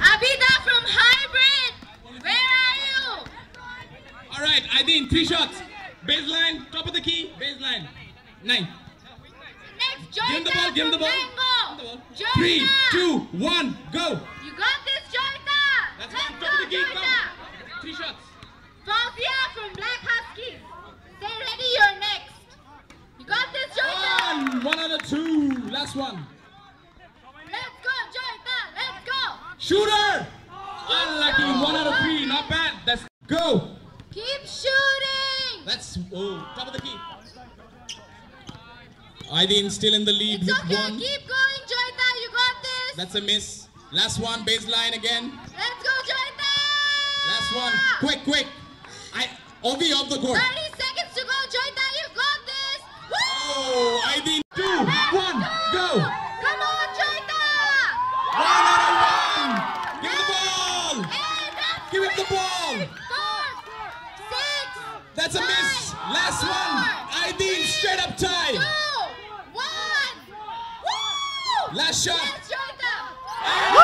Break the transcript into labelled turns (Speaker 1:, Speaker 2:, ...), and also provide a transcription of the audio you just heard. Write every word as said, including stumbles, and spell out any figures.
Speaker 1: Abida from Hybrid, where are you?
Speaker 2: Alright, Aideen, three shots. Baseline, top of the key, baseline. Nine.
Speaker 1: Next, Joyta
Speaker 2: Give him the ball, give him the
Speaker 1: from
Speaker 2: ball.
Speaker 1: Mango.
Speaker 2: Three,
Speaker 1: Joyta.
Speaker 2: two, one, go.
Speaker 1: You got this, Joyta.
Speaker 2: That's
Speaker 1: Let's
Speaker 2: one,
Speaker 1: go,
Speaker 2: top of the key,
Speaker 1: Joyta.
Speaker 2: go. Three shots.
Speaker 1: Fauzia from Black Huskies. Stay ready, you're next. You got this, Joyta.
Speaker 2: One, one out of two. Last one.
Speaker 1: Let's go, Joyta. Let's go.
Speaker 2: Shooter. Unlucky, one out of three. Not bad. That's go.
Speaker 1: Keep shooting.
Speaker 2: That's oh, top of the key. Aideen still in the lead
Speaker 1: It's
Speaker 2: with
Speaker 1: okay.
Speaker 2: one.
Speaker 1: Keep going, Joyta. You got this.
Speaker 2: That's a miss. Last one, baseline again.
Speaker 1: Let's go, Joyta.
Speaker 2: Last one. Quick, quick. I Ovi off the court.
Speaker 1: thirty seconds to go, Joyta. You got this. Woo!
Speaker 2: Oh, Aideen. Two, one, go.
Speaker 1: Come on, Joyta.
Speaker 2: One out of one. Give the ball.
Speaker 1: Hey, that's
Speaker 2: Give him the
Speaker 1: three,
Speaker 2: ball.
Speaker 1: Four, six,
Speaker 2: That's a
Speaker 1: five,
Speaker 2: miss. Last
Speaker 1: four,
Speaker 2: one. Aideen straight up tie.
Speaker 1: two, one. Woo!
Speaker 2: Last shot.
Speaker 1: Yes, Joyta.
Speaker 2: Oh!